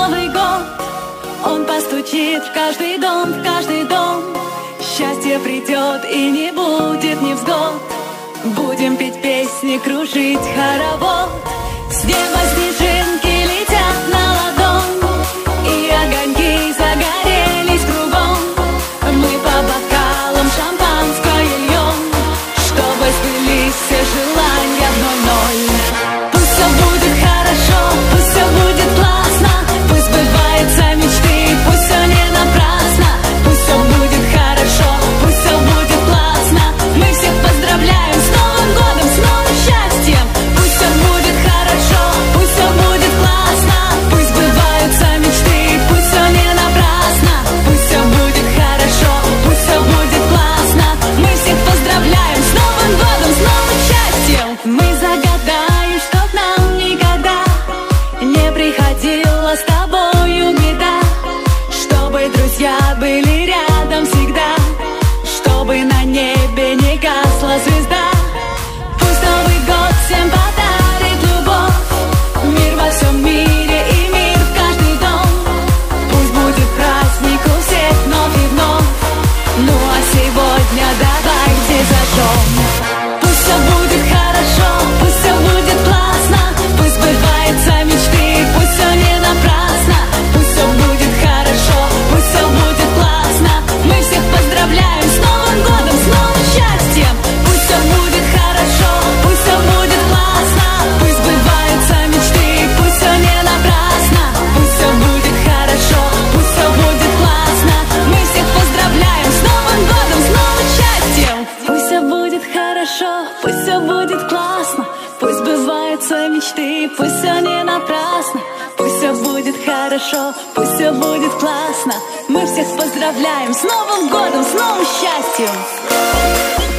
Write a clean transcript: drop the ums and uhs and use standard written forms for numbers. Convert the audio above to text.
Новый год, он постучит в каждый дом, в каждый дом. Счастье придет и не будет невзгод. Будем петь песни, кружить хоровод. С неба снежинки летят на ладонь, и огоньки загорелись кругом. Мы по бокалам шампанское льем, чтобы сбылись все желания в ноль-ноль. Пусть все будет хорошо, пусть все будет классно, пусть сбываются мечты, пусть все не напрасно. Пусть все будет хорошо, пусть все будет классно. Мы всех поздравляем с Новым годом, с новым счастьем. Пусть все будет хорошо, пусть все будет классно, пусть сбываются мечты, пусть все не напрасно. Пусть все будет хорошо, пусть все будет классно. Мы всех поздравляем с Новым годом, с новым счастьем. Мы загадаем, чтоб нам никогда не приходила с тобою беда, чтобы друзья были рядом всегда, чтобы на небе не гасла звезда. Пусть Новый год всем подарит любовь, мир во всем мире и мир в каждый дом. Пусть будет праздник у всех вновь и вновь. Ну а сегодня давайте зажжем. Пусть все будет хорошо, пусть все будет классно, пусть сбываются мечты, пусть все не напрасно. Пусть все будет хорошо, пусть все будет классно. Мы всех поздравляем с Новым годом, с новым счастьем. Пусть все будет хорошо, пусть все будет классно, пусть сбываются мечты, пусть все не напрасно. Пусть все будет хорошо, пусть все будет классно. Мы всех поздравляем с Новым годом, с новым счастьем. Пусть все будет хорошо, пусть все будет классно, пусть сбываются мечты, пусть все не напрасно. Пусть все будет хорошо, пусть все будет классно. Мы всех поздравляем с Новым годом, с новым счастьем.